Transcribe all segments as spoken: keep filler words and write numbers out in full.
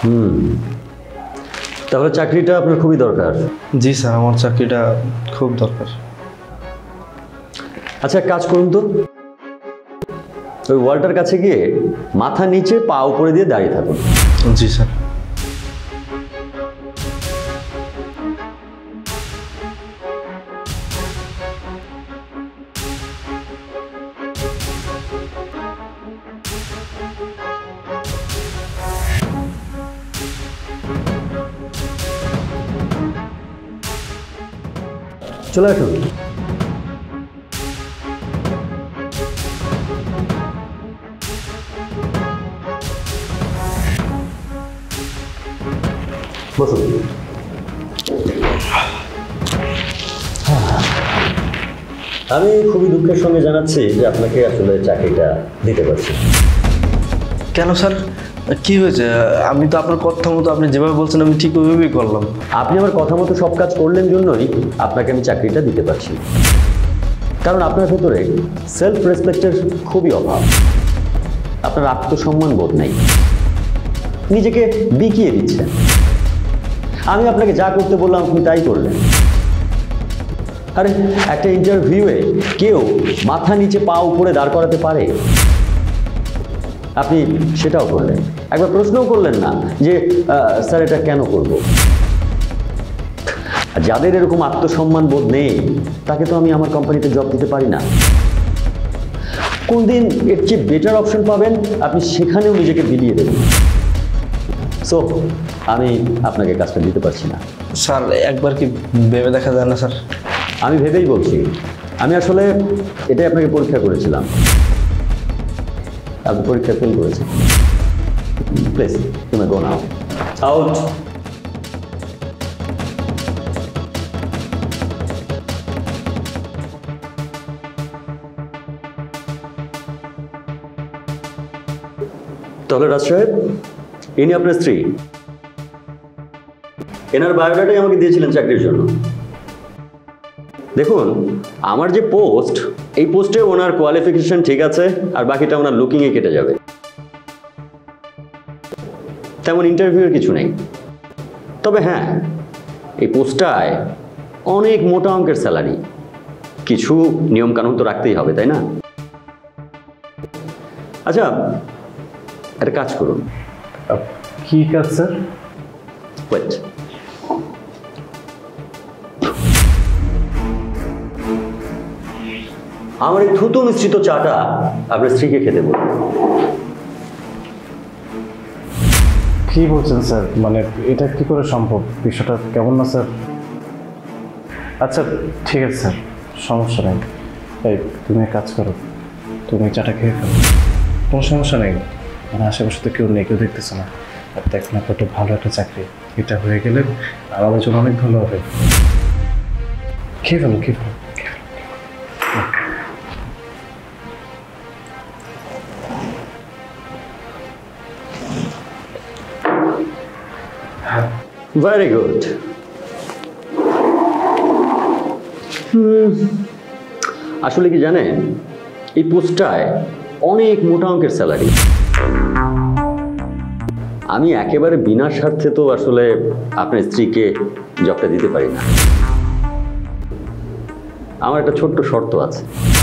হুম, তাহলে চাকরিটা আপনার খুবই দরকার। জি স্যার, আমার চাকরিটা খুব দরকার। আচ্ছা, কাজ করুন তো, ওই ওয়ালটার কাছে গিয়ে মাথা নিচে পা উপরে দিয়ে দাঁড়িয়ে থাকুন। জি স্যার। চলে আসুন। বসুন। আমি খুবই দুঃখের সঙ্গে জানাচ্ছি যে আপনাকে আসলে চাকরিটা দিতে পারছি। কেন স্যার, কি হয়েছে? আমি তো আপনার কথা মতো আপনি যেভাবে বলছেন আমি ঠিক ওইভাবেই করলাম। আপনি আমার কথা মতো সব কাজ করলেন জন্যই আপনাকে আমি চাকরিটা দিতে পারছি, কারণ আপনার ভেতরে সেলফ রেসপেক্টের খুবই অভাব। আপনার আত্মসম্মান বোধ নেই, নিজেকে বিকিয়ে দিচ্ছেন। আমি আপনাকে যা করতে বললাম আপনি তাই করলেন। আরে, একটা ইন্টারভিউয়ে কেউ মাথা নিচে পা উপরে দাঁড় করাতে পারে? আপনি সেটাও করলেন, একবার প্রশ্নও করলেন না যে স্যার এটা কেন করব। যাদের এরকম আত্মসম্মান বোধ নেই তাকে তো আমি আমার কোম্পানিতে জব দিতে পারি না। কোন দিন এর চেয়ে বেটার অপশন পাবেন আপনি সেখানেও নিজেকে বিলিয়ে দেবেন। সো আমি আপনাকে কাজটা দিতে পারছি না। স্যার, একবার কি ভেবে দেখা যায় না স্যার? আমি ভেবেই বলছি, আমি আসলে এটাই আপনাকে পরীক্ষা করেছিলাম। আপনি পরীক্ষা ফেল করেছেন। প্লিজ, তুমি গো নাও আউট। তাহলে রাজ সাহেব, ইনি আপনার স্ত্রী। এনার বায়োডাটাই আমাকে দিয়েছিলেন চাকরির জন্য। দেখুন, আমার যে পোস্ট, এই পোস্টে ওনার কোয়ালিফিকেশন ঠিক আছে, আর বাকিটা ওনার লুকিংয়ে কেটে যাবে। তেমন ইন্টারভিউর কিছু নেই। তবে হ্যাঁ, এই পোস্টটায় অনেক মোটা অঙ্কের স্যালারি। কিছু নিয়মকানুন তো রাখতেই হবে, তাই না? আচ্ছা, একটা কাজ করুন। কি কাজ স্যার? ওয়েট, আমার এই থুতু মিশ্রিত চাটা আপনার স্ত্রীকে খেতে বলুন। কি বলছেন স্যার? মানে এটা কি করে সম্ভব? বিষয়টা কেমন না স্যার? আচ্ছা ঠিক আছে স্যার, সমস্যা নেই। এই তুমি এক কাজ করো, তুমি চাটা খেয়ে ফেলো, কোনো সমস্যা নেই। মানে আশেপাশে তো কেউ নেই, কেউ দেখতেছে না। আর দেখ না, কত ভালো একটা চাকরি, এটা হয়ে গেলে আমাদের জন্য অনেক ভালো হবে। খেয়ে ফেলো, খেয়ে ফেলো। Very good. আসলে কি জানেন, এই পোস্টটায় অনেক মোটা অঙ্কের স্যালারি। আমি একেবারে বিনা স্বার্থে তো আসলে আপনার স্ত্রীকে জবটা দিতে পারি না। আমার একটা ছোট্ট শর্ত আছে।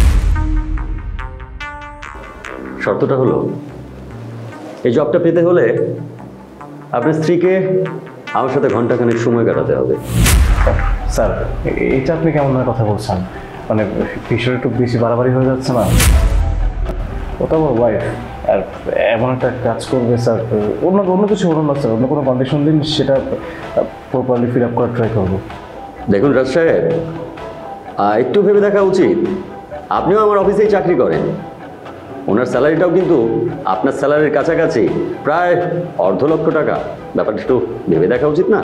শর্তটা হলো, এই জবটা পেতে হলে আপনার স্ত্রীকে আমার সাথে ঘন্টাখানেক সময় কাটাতে হবে। স্যার, এটা আপনি কেমন কথা বলছেন? মানে বিষয়টা একটু বেশি বাড়াবাড়ি হয়ে যাচ্ছে না? ওটা আমার ওয়াইফ, আর এমন একটা কাজ করবে স্যার। অন্য অন্য কিছু বলুন না স্যার, অন্য কোনো কন্ডিশন দিন, সেটা প্রপারলি ফিল আপ করার ট্রাই করবো। দেখুন রাজ সাহেব, একটু ভেবে দেখা উচিত। আপনিও আমার অফিসেই চাকরি করেন, ওনার স্যালারিটাও কিন্তু আপনার স্যালারির কাছাকাছি, প্রায় অর্ধ লক্ষ টাকা। ব্যাপারটা একটু ভেবে দেখা উচিত না?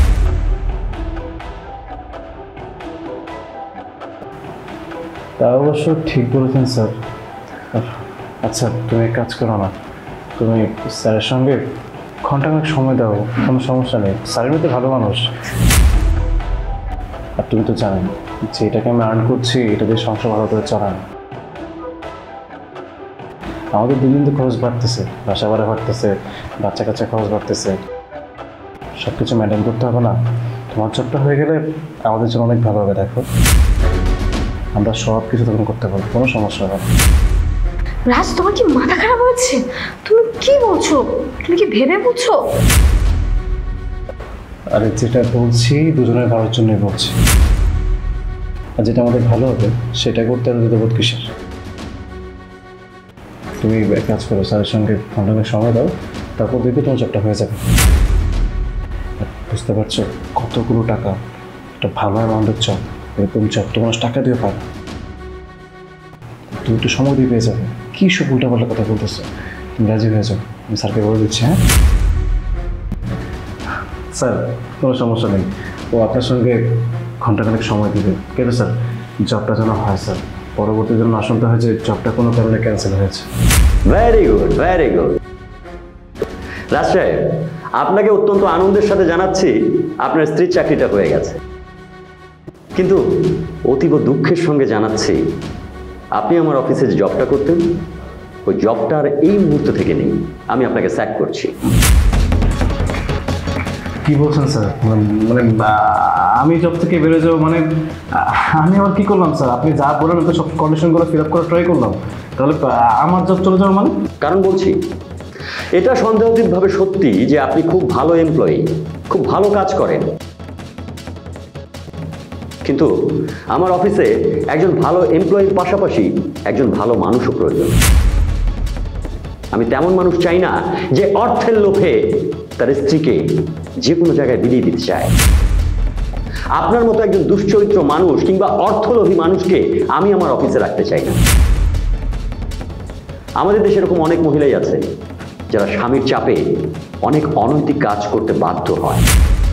তা অবশ্য ঠিক বলেছেন স্যার। আচ্ছা তুমি এক কাজ করো না, তুমি স্যারের সঙ্গে ঘন্টাখানেক সময় দাও, কোনো সমস্যা নেই। স্যার এমনিতে ভালো মানুষ, আর তুমি তো জানেন যে এটাকে আমি আর্ন করছি, এটা দিয়ে সংসার ভালো করে চলান। আমাদের দিন দিন তো খরচ বাড়তেছে, বাসা ভাড়া বাড়তেছে, বাচ্চা কাচ্চা খরচ বাড়তেছে। সব কিছু মেনটেন করতে হবে না? তোমার জবটা হয়ে গেলে আমাদের জন্য অনেক ভালো হবে। দেখো, আমরা সব কিছু তখন করতে পারবো, কোনো সমস্যা হবে না। রাজ, তোমার কি মাথা খারাপ হয়েছে? তুমি কি বলছো? তুমি কি ভেবে বুঝছো? আরে যেটা বলছি দুজনের ভালোর জন্যই বলছি, আর যেটা আমাদের ভালো হবে সেটা করতে আর দ্বিধাবোধ কিসের? তুমি এক কাজ করো, স্যারের সঙ্গে কন্ট্যাক্টের সময় দাও, তারপর দেখবে তোমার জবটা হয়ে যাবে। বুঝতে পারছো কতগুলো টাকা, একটা ভালো অ্যামাউন্টের জব, এরকম জব তো মানুষ টাকা দিয়ে পায়। তুমি একটু সময় দিয়ে পেয়ে যাবে। কী সব উল্টাপাল্টা কথা বলতেছো? তুমি রাজি হয়ে যাও, আমি স্যারকে বলে দিচ্ছি। হ্যাঁ স্যার, কোনো সমস্যা নেই, ও আপনার সঙ্গে ঘন্টাখানেক সময় দিবে। কেন স্যার, জবটা যেন হয় স্যার, পরবর্তী জন্য না শুনতে হয় যে জবটা কোনো কারণে ক্যান্সেল হয়েছে। Very good, very good. Raj সাহেব, আপনাকে অত্যন্ত আনন্দের সাথে জানাচ্ছি আপনার স্ত্রীর চাকরিটা হয়ে গেছে, কিন্তু অতীব দুঃখের সঙ্গে জানাচ্ছি আপনি আমার অফিসে যে জবটা করতেন ওই জবটা আর এই মুহূর্ত থেকে নেই। আমি আপনাকে স্যাক করছি। কি বলছেন স্যার? মানে আমি জব থেকে বেরোয় যাবো মানে? আমি আবার কি করলাম স্যার? আপনি যা বলেন তো সব কন্ডিশনগুলো ফিল আপ করে ট্রাই করলাম, তাহলে আমার জব চলে যাবে মানে? কারণ বলছি, এটা সন্দেহাতীতভাবে সত্যি যে আপনি খুব ভালো এমপ্লয়ি, খুব ভালো কাজ করেন, কিন্তু আমার অফিসে একজন ভালো এমপ্লয়ির পাশাপাশি একজন ভালো মানুষও প্রয়োজন। আমি তেমন মানুষ চাই না যে অর্থের লোভে তার স্ত্রীকে যে কোনো জায়গায় বিলিয়ে দিতে চায়। আপনার মতো একজন দুশ্চরিত্র মানুষ কিংবা অর্থলোভী মানুষকে আমি আমার অফিসে রাখতে চাই না। আমাদের দেশে এরকম অনেক মহিলাই আছে যারা স্বামীর চাপে অনেক অনৈতিক কাজ করতে বাধ্য হয়।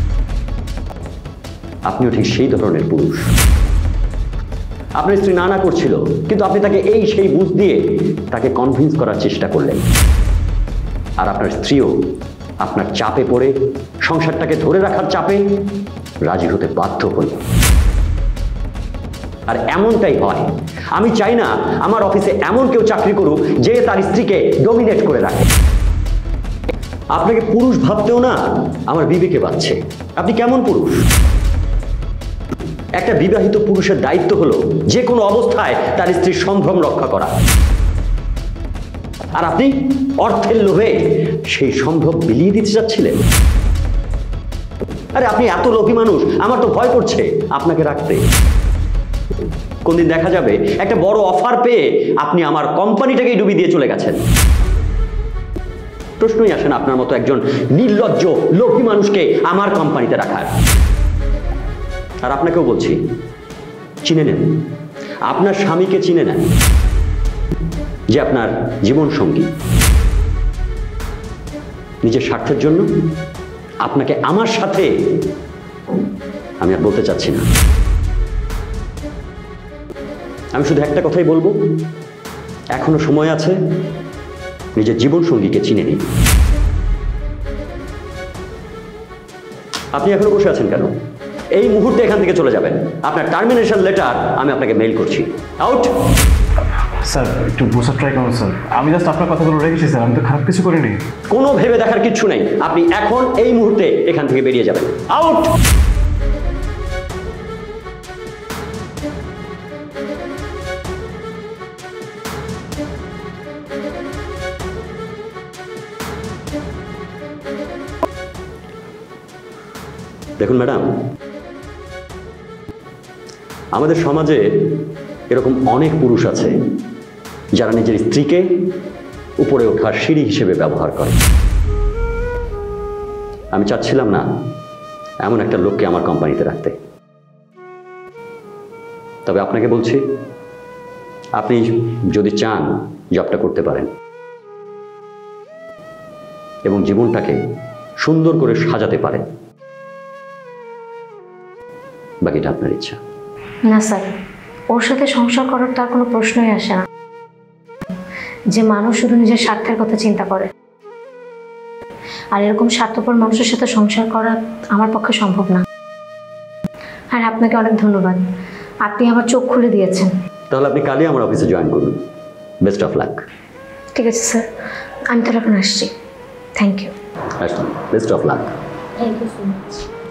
আপনিও ঠিক সেই ধরনের পুরুষ। আপনার স্ত্রী না না করছিল, কিন্তু আপনি তাকে এই সেই বুঝ দিয়ে তাকে কনভিন্স করার চেষ্টা করলেন, আর আপনার স্ত্রীও আপনার চাপে পড়ে সংসারটাকে ধরে রাখার চাপে রাজি হতে বাধ্য হল। আর এমনটাই হয়। আমি চাই না আমার অফিসে এমন কেউ চাকরি করুক যে তার স্ত্রীকে ডমিনেট করে রাখে। আপনাকে পুরুষ ভাবতেও না আমার বিবেকে বাজছে। আপনি কেমন পুরুষ? একটা বিবাহিত পুরুষের দায়িত্ব হলো যে কোনো অবস্থায় তার স্ত্রীর সম্ভ্রম রক্ষা করা, আর আপনি অর্থের লোভে সেই সম্ভ্রম বিলিয়ে দিতে চাচ্ছিলেন। আরে আপনি এত লোভী মানুষ, আমার তো ভয় করছে আপনাকে রাখতে। কোনদিন দেখা যাবে একটা বড় অফার পেয়ে আপনি আমার কোম্পানিটাকেই ডুবিয়ে দিয়ে চলে গেছেন। প্রশ্নই আসে না আপনার মতো একজন নির্লজ্জ লোভী মানুষকে আমার কোম্পানিতে রাখার। আর আপনাকেও বলছি, চিনে নেন, আপনার স্বামীকে চিনে নেন, যে আপনার জীবন সঙ্গী। নিজের স্বার্থের জন্য আপনাকে আমার সাথে আমি আর বলতে চাচ্ছি না। আমি শুধু একটা কথাই বলবো, এখনো সময় আছে, নিজের জীবন সঙ্গীকে চিনে নিন। আপনি এখনো বসে আছেন কেন? এই মুহূর্তে এখান থেকে চলে যাবেন। আপনার টার্মিনেশন লেটার আমি আপনাকে মেইল করছি। আউট। স্যার একটু বোঝার ট্রাই করুন স্যার, আমি জাস্ট আপনার কথাগুলো রেখেছি স্যার, আমি তো খারাপ কিছু করিনি। কোনো ভেবে দেখার কিচ্ছু নেই, আপনি এখন এই মুহূর্তে এখান থেকে বেরিয়ে যাবেন। আউট। দেখুন ম্যাডাম, আমাদের সমাজে এরকম অনেক পুরুষ আছে যারা নিজের স্ত্রীকে উপরে ওঠার সিঁড়ি হিসেবে ব্যবহার করে। আমি চাচ্ছিলাম না এমন একটা লোককে আমার কোম্পানিতে রাখতে। তবে আপনাকে বলছি, আপনি যদি চান জবটা করতে পারেন এবং জীবনটাকে সুন্দর করে সাজাতে পারেন, বাকিটা আপনার ইচ্ছা। না স্যার, ওর সাথে সংসার করার তার কোনো প্রশ্নই আসে না। যে মানুষ শুধু নিজের স্বার্থের কথা চিন্তা করে, আর এরকম স্বার্থপর মানুষের সাথে সংসার করা আমার পক্ষে সম্ভব না। আর আপনাকে অনেক ধন্যবাদ, আপনি আমার চোখ খুলে দিয়েছেন। তাহলে আপনি কালই আমার অফিসে জয়েন করুন। Best of luck. ঠিক আছে স্যার, আমি তাহলে এখন আসছি। Thank you. আসুন, best of luck. Thank you so much.